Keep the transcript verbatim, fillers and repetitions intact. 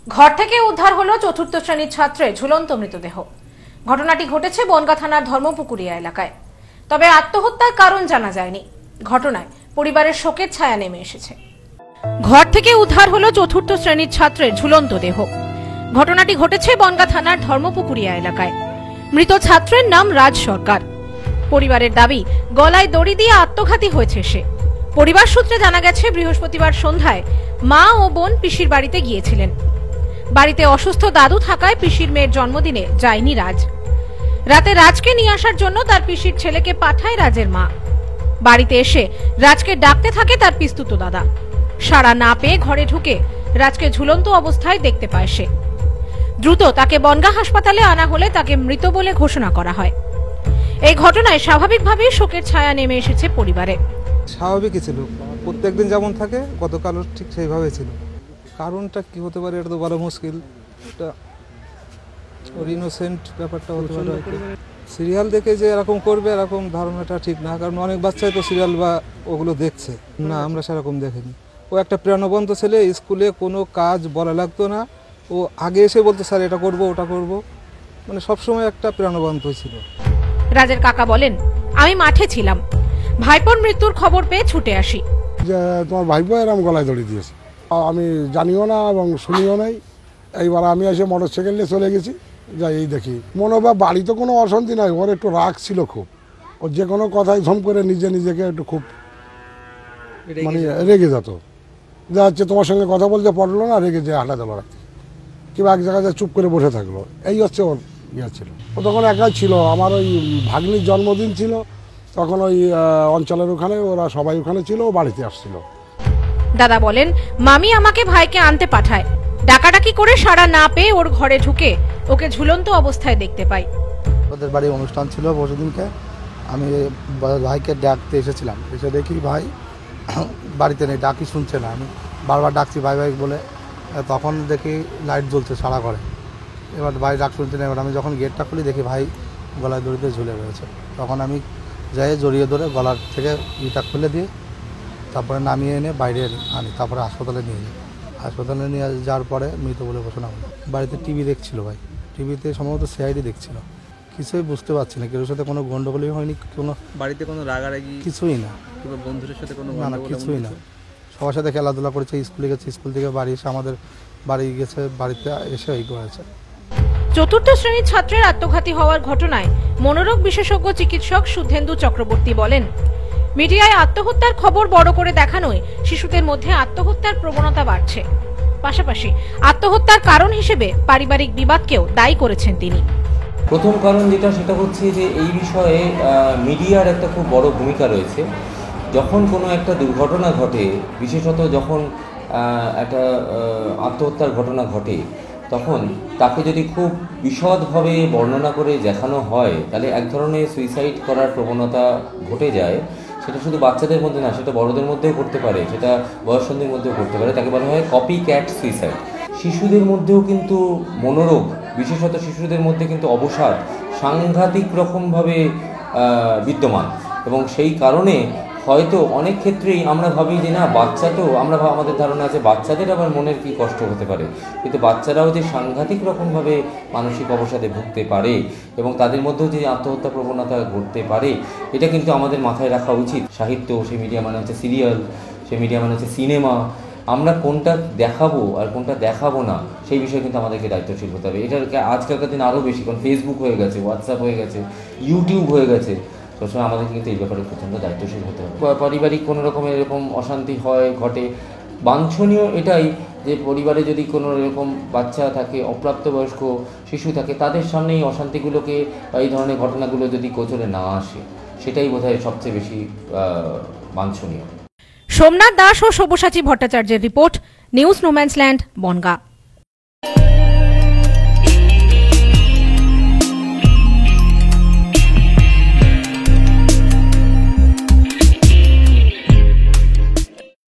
ঘর থেকে উদ্ধার হলো চতুর্থ শ্রেণীর ছাত্রের ঝুলন্ত মৃতদেহ। ঘটনাটি ঘটেছে বনগাঁ থানার ধর্মপুকুরিয়া এলাকায়। তবে আত্মহত্যার কারণ জানা যায়নি। ঘটনায় পরিবারের শোকের ছায়া নেমে এসেছে। ঘর থেকে উদ্ধার হলো চতুর্থ শ্রেণীর ছাত্রের ঝুলন্ত দেহ। ঘটনাটি ঘটেছে বনগাঁ থানার ধর্মপুকুরিয়া এলাকায়। মৃত ছাত্রের নাম রাজ সরকার। পরিবারের দাবি, গলায় দড়ি দিয়ে আত্মঘাতী হয়েছে সে। পরিবার সূত্রে জানা গেছে, বৃহস্পতিবার সন্ধ্যায় মা ও বোন পিসির বাড়িতে গিয়েছিলেন। বাড়িতে অসুস্থ দাদু থাকায় পিসির মেয়ের জন্মদিনে যায়নি রাজ। রাতে রাজকে নিয়ে আসার জন্য তার পিসির ছেলেকে পাঠায় রাজের মা। বাড়িতে এসে রাজকে ডাকতে থাকে তার পিস্তুত দাদা। সাড়া না পেয়ে ঘরে ঢুকে রাজকে ঝুলন্ত অবস্থায় দেখতে পায় সে। দ্রুত তাকে বনগাঁ হাসপাতালে আনা হলে তাকে মৃত বলে ঘোষণা করা হয়। এই ঘটনায় স্বাভাবিকভাবেই শোকের ছায়া নেমে এসেছে পরিবারে। স্বাভাবিকই ছিল, প্রত্যেকদিন যেমন থাকে গতকালও ঠিক সেইভাবে ছিল। কারণটা কি হতে পারে এটা তো বলা মুশকিল। এটা ওর ইনোসেন্ট ব্যাপারটা হতে পারে। সিরিয়াল দেখে যে এরকম করবে এরকম ধারণাটা ঠিক না, কারণ অনেক বাচ্চাই তো সিরিয়াল বা ওগুলো দেখছে না, আমরা সেরকম দেখিনি। ও একটা প্রাণবন্ত ছেলে, স্কুলে কোনো কাজ বলা লাগতো না, ও আগে এসে বলতো স্যার এটা করব ওটা করব, মানে সবসময় একটা প্রাণবন্ত ছিল। রাজের কাকা বলেন, আমি মাঠে ছিলাম, ভাইপোর মৃত্যুর খবর পেয়ে ছুটে আসি। যে তোমার ভাইপো এরম গলায় দড়ি দিয়েছে, আমি জানিও না এবং শুনিও নাই। এইবার আমি এসে মোটর সাইকেল নিয়ে চলে গেছি, যাই এই দেখি মনোভাব বাড়িতে কোনো অশান্তি নাই, ওর একটু রাগ ছিল খুব। ওর যে কোনো কথাই ধম করে নিজে নিজেকে একটু খুব মানে রেগে যেত। যা হচ্ছে তোমার সঙ্গে কথা বলতে পারলো না, রেগে যে হাঁটা দিল রাতে, কিংবা এক জায়গায় চুপ করে বসে থাকলো। এই হচ্ছে ওর ইয়ে ছিল। ও তখন একাই ছিল, আমার ওই ভাগ্নির জন্মদিন ছিল, তখন ওই অঞ্চলের ওখানে ওরা সবাই ওখানে ছিল, ও বাড়িতে আসছিল। দাদা বলেন, মামি আমাকে ভাইকে আনতে পাঠায়, ডাকাডাকি করে সাড়া না পেয়ে ওর ঘরে ঢুকে ওকে ঝুলন্ত অবস্থায় দেখতে পাই। ওদের বাড়ি অনুষ্ঠান ছিল পরশুদিনকে, আমি ভাইকে ডাকতে এসেছিলাম, এসে দেখি ভাই বাড়িতে নেই, ডাকি শুনছে না। আমি বারবার ডাকছি ভাই ভাই বলে, তখন দেখি লাইট জ্বলছে সারা ঘরে। এবার ভাই ডাক শুনছে না। এবার আমি যখন গেটটা খুলি দেখি ভাই গলায় দড়িতে ঝুলে রয়েছে। তখন আমি যাই জড়িয়ে ধরে গলার থেকে ইটা খুলে দিয়ে তারপরে নামিয়ে এনে বাইরে আনি, তারপরে হাসপাতালে নিয়ে যাই। হাসপাতালে নিয়ে যাওয়ার পরে মৃত বলে ঘোষণা হলো। বাড়িতে টিভি দেখছিল ভাই, টিভিতে সম্ভবত সিআইডি দেখছিল। কিছুই বুঝতে পারছি না, কেউ সাথে কোনো গন্ডগোলই হয়নি, কোনো বাড়িতে কোনো রাগারাগি কিছুই না, কিংবা বন্ধুদের সাথে কোনো না না কিছুই না। সবার সাথে খেলাধুলা করেছে, স্কুলে গেছে, স্কুল থেকে বাড়ি এসে আমাদের বাড়ি গেছে, বাড়িতে এসে এই করেছে। চতুর্থ শ্রেণীর ছাত্রের আত্মঘাতী হওয়ার ঘটনায় মনোরোগ বিশেষজ্ঞ চিকিৎসক সুধেন্দু চক্রবর্তী বলেন, মিডিয়ায় আত্মহত্যার খবর বড় করে দেখানোয় শিশুদের মধ্যে আত্মহত্যার প্রবণতা বাড়ছে। পাশাপাশি আত্মহত্যার কারণ হিসেবে পারিবারিক বিবাদকেও দায়ী করেছেন তিনি। প্রথম কারণ যেটা, সেটা হচ্ছে যে এই বিষয়ে মিডিয়ার একটা খুব বড় ভূমিকা রয়েছে। যখন কোনো একটা দুর্ঘটনা ঘটে, বিশেষত যখন একটা আত্মহত্যার ঘটনা ঘটে, তখন তাকে যদি খুব বিশদভাবে বর্ণনা করে দেখানো হয়, তাহলে এক ধরনের সুইসাইড করার প্রবণতা ঘটে যায়। সেটা শুধু বাচ্চাদের মধ্যে না, সেটা বড়দের মধ্যেও করতে পারে, সেটা বয়সন্ধির মধ্যেও করতে পারে। তাকে বলা হয় কপি ক্যাট সুইসাইড। শিশুদের মধ্যেও কিন্তু মনোরোগ, বিশেষত শিশুদের মধ্যে কিন্তু অবসাদ সাংঘাতিক রকমভাবে বিদ্যমান, এবং সেই কারণে হয়তো অনেক ক্ষেত্রেই আমরা ভাবি যে না, বাচ্চাকেও আমরা আমাদের ধারণা আছে বাচ্চাদের আবার মনের কি কষ্ট হতে পারে, কিন্তু বাচ্চারাও যে সাংঘাতিক রকমভাবে মানসিক অবসাদে ভুগতে পারে এবং তাদের মধ্যেও যে আত্মহত্যা প্রবণতা ঘটতে পারে, এটা কিন্তু আমাদের মাথায় রাখা উচিত। সাহিত্য, সেই মিডিয়া মানে হচ্ছে সিরিয়াল, সেই মিডিয়া মানে হচ্ছে সিনেমা, আমরা কোনটা দেখাবো আর কোনটা দেখাবো না সেই বিষয়ে কিন্তু আমাদেরকে দায়িত্বশীল হতে হবে। এটার আজকালকার দিন আরও বেশি, কারণ ফেসবুক হয়ে গেছে, হোয়াটসঅ্যাপ হয়ে গেছে, ইউটিউব হয়ে গেছে। সবসময় আমাদেরকে কিন্তু এই ব্যাপারে প্রচণ্ড দায়িত্বশীল হতে হবে। পারিবারিক কোনো রকমের এরকম অশান্তি হয়, ঘটে, বাঞ্ছনীয় এটাই যে পরিবারে যদি কোনো এরকম বাচ্চা থাকে, অপ্রাপ্তবয়স্ক শিশু থাকে, তাদের সামনে এই অশান্তিগুলোকে বা এই ধরনের ঘটনাগুলো যদি গোচরে না আসে, সেটাই বোধহয় সবচেয়ে বেশি বাঞ্ছনীয়। সোমনাথ দাস ও সব্যসাচী ভট্টাচার্যের রিপোর্ট, নিউজ নোম্যান্সল্যান্ড, বনগাঁ।